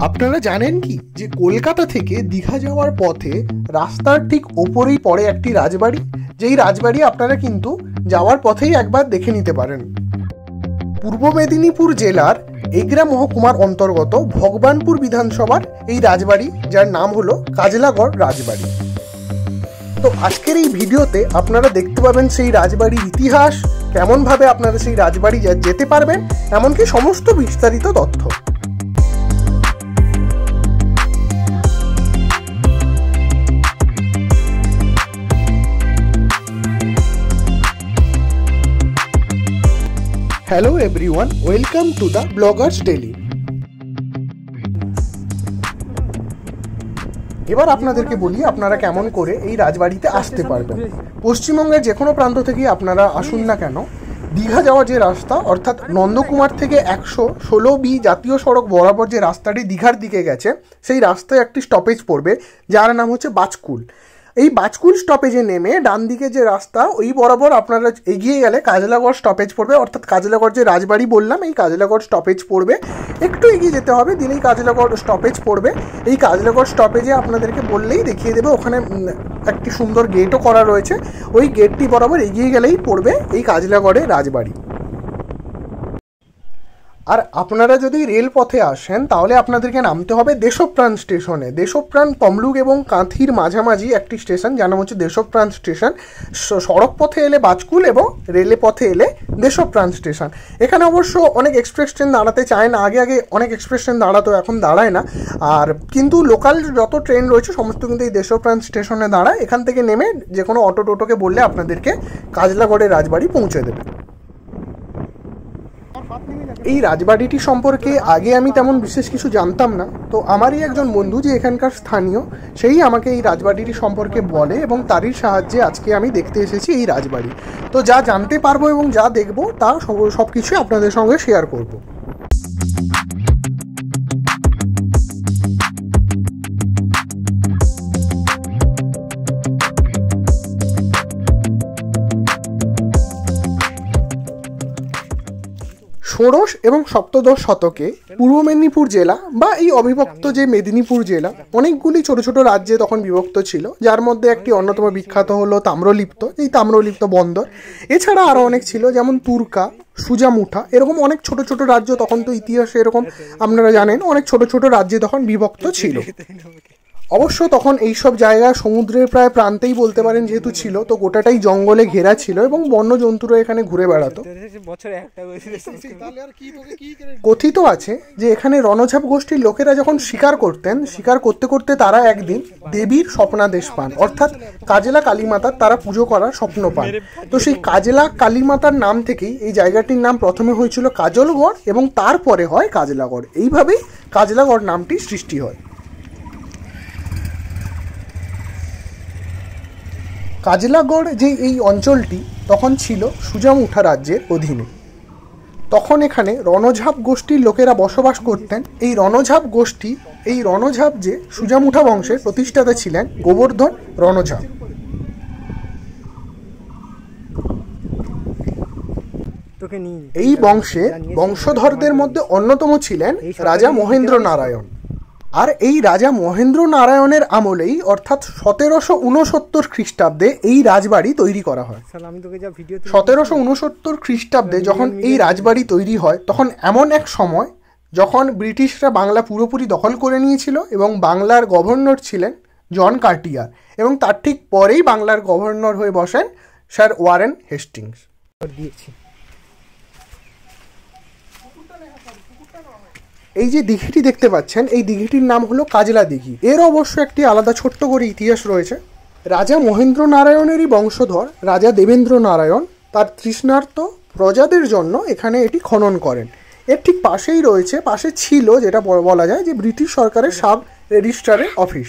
আপনারা জানেন কি যে কলকাতা থেকে দীঘা যাওয়ার পথে রাস্তার ঠিক ওপরেই পড়ে একটি রাজবাড়ি, যেই রাজবাড়ি আপনারা কিন্তু যাওয়ার পথেই একবার দেখে নিতে পারেন। পূর্ব মেদিনীপুর জেলার এগরা মহকুমার অন্তর্গত ভগবানপুর বিধানসভার এই রাজবাড়ি, যার নাম হলো কাজলাগড় রাজবাড়ি। তো আজকের এই ভিডিওতে আপনারা দেখতে পাবেন সেই রাজবাড়ির ইতিহাস, কেমনভাবে আপনারা সেই রাজবাড়ি যেতে পারবেন, এমনকি সমস্ত বিস্তারিত তথ্য। Hello everyone, welcome to the bloggers daily. এবার আপনাদেরকে বলি আপনারা কেমন করে এই রাজবাড়িতে আসতে পারবেন। পশ্চিমবঙ্গের যে কোনো প্রান্ত থেকে আপনারা আসুন না কেন, দীঘা যাওয়ার যে রাস্তা অর্থাৎ নন্দকুমার থেকে 116B জাতীয় সড়ক বরাবর যে রাস্তাটি দীঘার দিকে গেছে, সেই রাস্তায় একটি স্টপেজ পড়বে যার নাম হচ্ছে বাজকুল। এই বাজকুল স্টপেজে নেমে ডান দিকে যে রাস্তা, ওই বরাবর আপনারা এগিয়ে গেলে কাজলাগড় স্টপেজ পড়বে, অর্থাৎ কাজলাগড় যে রাজবাড়ি বললাম এই কাজলাগড় স্টপেজ পড়বে। একটু এগিয়ে যেতে হবে, দিলেই কাজলাগড় স্টপেজ পড়বে। এই কাজলাগড় স্টপেজে আপনাদেরকে বললেই দেখিয়ে দেবে, ওখানে একটি সুন্দর গেটও করা রয়েছে। ওই গেটটি বরাবর এগিয়ে গেলেই পড়বে এই কাজলাগড়ের রাজবাড়ি। আর আপনারা যদি রেলপথে আসেন তাহলে আপনাদেরকে নামতে হবে দেশপ্রাণ স্টেশনে। দেশপ্রাণ তমলুক এবং কাঁথির মাঝামাঝি একটি স্টেশন, যার নাম হচ্ছে দেশপ্রাণ স্টেশন। সড়ক পথে এলে বাজকুল এবং রেলে পথে এলে দেশপ্রাণ স্টেশন। এখানে অবশ্য অনেক এক্সপ্রেস ট্রেন দাঁড়াতে চায় না, আগে অনেক এক্সপ্রেস ট্রেন দাঁড়াতো, এখন দাঁড়ায় না। আর কিন্তু লোকাল যত ট্রেন রয়েছে সমস্ত কিন্তু এই দেশপ্রাণ স্টেশনে দাঁড়ায়। এখান থেকে নেমে যে কোনো অটো টোটোকে বললে আপনাদেরকে কাজলাগড়ের রাজবাড়ি পৌঁছে দেবে। এই রাজবাড়িটি সম্পর্কে আগে আমি তেমন বিশেষ কিছু জানতাম না, তো আমারই একজন বন্ধু যে এখানকার স্থানীয়, সেই আমাকে এই রাজবাড়িটি সম্পর্কে বলে এবং তারই সাহায্যে আজকে আমি দেখতে এসেছি এই রাজবাড়ি। তো যা জানতে পারবো এবং যা দেখবো তা সব কিছুই আপনাদের সঙ্গে শেয়ার করব। ষোড়শ এবং সপ্তদশ শতকে পূর্ব মেদিনীপুর জেলা বা এই অবিভক্ত যে মেদিনীপুর জেলা অনেকগুলি ছোট ছোট রাজ্যে তখন বিভক্ত ছিল, যার মধ্যে একটি অন্যতম বিখ্যাত হলো তাম্রলিপ্ত, এই তাম্রলিপ্ত বন্দর। এছাড়া আরও অনেক ছিল, যেমন তুর্কা, সুজামুঠা, এরকম অনেক ছোট ছোট রাজ্য। তখন তো ইতিহাসে এরকম আপনারা জানেন অনেক ছোট ছোট রাজ্যে তখন বিভক্ত ছিল। অবশ্য তখন এইসব জায়গা সমুদ্রের প্রায় প্রান্তেই বলতে পারেন যেহেতু ছিল, তো গোটাটাই জঙ্গলে ঘেরা ছিল এবং বন্যজন্তুরা এখানে ঘুরে বেড়াতো। কথিত আছে যে এখানে রণঝাপ গোষ্ঠীর লোকেরা যখন শিকার করতেন, শিকার করতে করতে তারা একদিন দেবীর স্বপ্নাদেশ পান, অর্থাৎ কাজলা কালীমাতার তারা পুজো করার স্বপ্ন পান। তো সেই কাজলা কালীমাতার নাম থেকেই এই জায়গাটির নাম প্রথমে হয়েছিল কাজলগড় এবং তারপরে হয় কাজলাগড়। এইভাবেই কাজলাগড় নামটি সৃষ্টি হয়। কাজলাগড় যে এই অঞ্চলটি তখন ছিল সুজামুঠা রাজ্যের অধীনে। তখন এখানে রণঝাপ গোষ্ঠীর লোকেরা বসবাস করতেন। এই রণঝাপ যে সুজামুঠা বংশের প্রতিষ্ঠাতা ছিলেন গোবর্ধন রণঝাপ। এই বংশের বংশধরদের মধ্যে অন্যতম ছিলেন রাজা মহেন্দ্র নারায়ণ। আর এই রাজা মহেন্দ্র নারায়ণের আমলেই অর্থাৎ 1769 খ্রিস্টাব্দে এই রাজবাড়ি তৈরি করা হয়। 1769 খ্রিস্টাব্দে যখন এই রাজবাড়ি তৈরি হয়, তখন এমন এক সময় যখন ব্রিটিশরা বাংলা পুরোপুরি দখল করে নিয়েছিল এবং বাংলার গভর্নর ছিলেন জন কার্টিয়ার, এবং তার ঠিক পরেই বাংলার গভর্নর হয়ে বসেন স্যার ওয়ারেন হেস্টিংস। এই যে দিঘিটি দেখতে পাচ্ছেন, এই দিঘিটির নাম হলো কাজলা দিঘি। এর অবশ্য একটি আলাদা ছোট্ট করে ইতিহাস রয়েছে। রাজা মহেন্দ্র নারায়ণেরই বংশধর রাজা দেবেন্দ্র নারায়ণ তার তৃষ্ণার্ত প্রজাদের জন্য এখানে এটি খনন করেন। এর ঠিক পাশে ছিল যেটা বলা যায় যে ব্রিটিশ সরকারের সাব রেজিস্ট্রারের অফিস।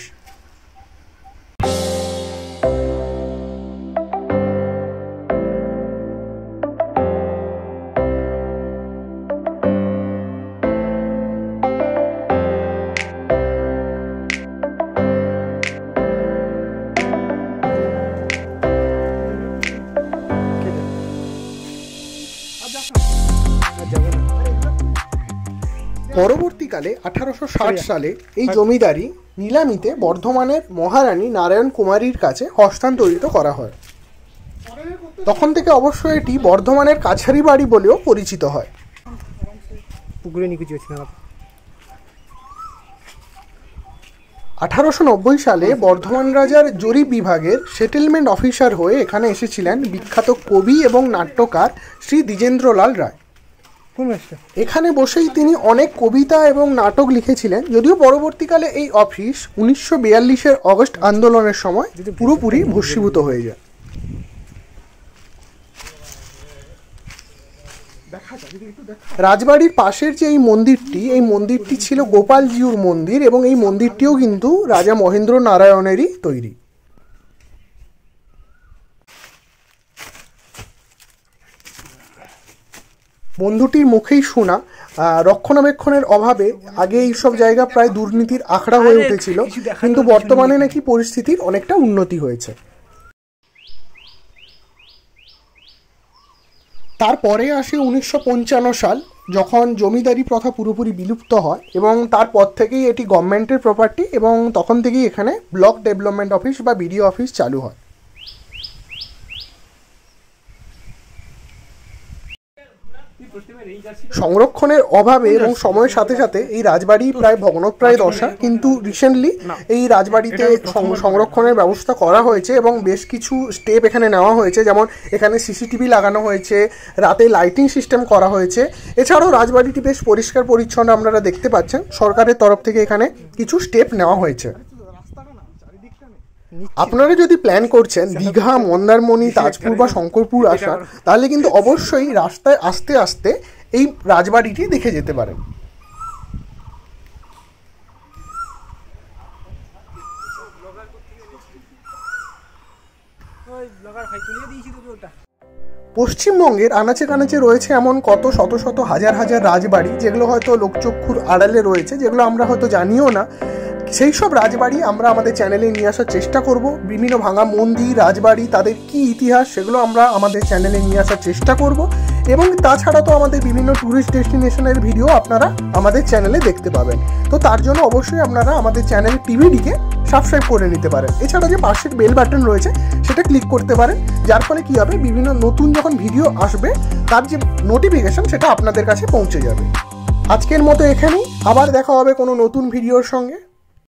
পরবর্তীকালে 1860 সালে এই জমিদারি নিলামিতে বর্ধমানের মহারানী নারায়ণ কুমারীর কাছে হস্তান্তরিত করা হয়। তখন থেকে অবশ্য এটি বর্ধমানের কাছারি বাড়ি বলেও পরিচিত হয়। 1890 সালে বর্ধমান রাজার জরিপ বিভাগের সেটেলমেন্ট অফিসার হয়ে এখানে এসেছিলেন বিখ্যাত কবি এবং নাট্যকার শ্রী দ্বিজেন্দ্রলাল রায়। এখানে বসেই তিনি অনেক কবিতা এবং নাটক লিখেছিলেন, যদিও পরবর্তীকালে এই অফিস 1942-এর অগস্ট আন্দোলনের সময় পুরোপুরি ভস্মীভূত হয়ে যায়। রাজবাড়ির পাশের যে এই মন্দিরটি ছিল গোপালজিউর মন্দির এবং এই মন্দিরটিও কিন্তু রাজা মহেন্দ্র নারায়ণেরই তৈরি। বন্ধুটির মুখেই শোনা রক্ষণাবেক্ষণের অভাবে আগে এইসব জায়গা প্রায় দুর্নীতির আখড়া হয়ে উঠেছিল, কিন্তু বর্তমানে নাকি পরিস্থিতির অনেকটা উন্নতি হয়েছে। তারপরে আসে 1955 সাল, যখন জমিদারি প্রথা পুরোপুরি বিলুপ্ত হয় এবং তারপর থেকেই এটি গভর্নমেন্টের প্রপার্টি এবং তখন থেকেই এখানে ব্লক ডেভেলপমেন্ট অফিস বা বিডিও অফিস চালু হয়। সংরক্ষণের অভাবে এবং সময়ের সাথে সাথে এই রাজবাড়ি প্রায় ভগ্নপ্রায় দশা, কিন্তু রিসেন্টলি এই রাজবাড়িতে সংরক্ষণের ব্যবস্থা করা হয়েছে এবং বেশ কিছু স্টেপ এখানে নেওয়া হয়েছে, যেমন এখানে সিসিটিভি লাগানো হয়েছে, রাতে লাইটিং সিস্টেম করা হয়েছে। এছাড়াও রাজবাড়িটি বেশ পরিষ্কার পরিচ্ছন্ন আপনারা দেখতে পাচ্ছেন। সরকারের তরফ থেকে এখানে কিছু স্টেপ নেওয়া হয়েছে। আপনারা যদি প্ল্যান করছেন দীঘা, মন্দারমণি, তাজপুর বা শঙ্করপুর আসার, তাহলে কিন্তু অবশ্যই রাস্তায় আস্তে আস্তে এই রাজবাড়িটি দেখে যেতে পারেন। পশ্চিমবঙ্গের আনাচে কানাচে রয়েছে এমন কত শত শত হাজার হাজার রাজবাড়ি, যেগুলো হয়তো লোকচক্ষুর আড়ালে রয়েছে, যেগুলো আমরা হয়তো জানিও না। সেই সব রাজবাড়ি আমরা আমাদের চ্যানেলে নিয়ে আসার চেষ্টা করব। বিভিন্ন ভাঙা মন্দির, রাজবাড়ি, তাদের কি ইতিহাস, সেগুলো আমরা আমাদের চ্যানেলে নিয়ে আসার চেষ্টা করব। এবং তাছাড়া তো আমাদের বিভিন্ন ট্যুরিস্ট ডেস্টিনেশনের ভিডিও আপনারা আমাদের চ্যানেলে দেখতে পাবেন। তো তার জন্য অবশ্যই আপনারা আমাদের চ্যানেল টিভিডিকে সাবস্ক্রাইব করে নিতে পারেন। এছাড়া যে পাশের বেল বাটন রয়েছে সেটা ক্লিক করতে পারেন, যার ফলে কী হবে, বিভিন্ন নতুন যখন ভিডিও আসবে তার যে নোটিফিকেশন সেটা আপনাদের কাছে পৌঁছে যাবে। আজকের মতো এখানেই, আবার দেখা হবে কোনো নতুন ভিডিওর সঙ্গে।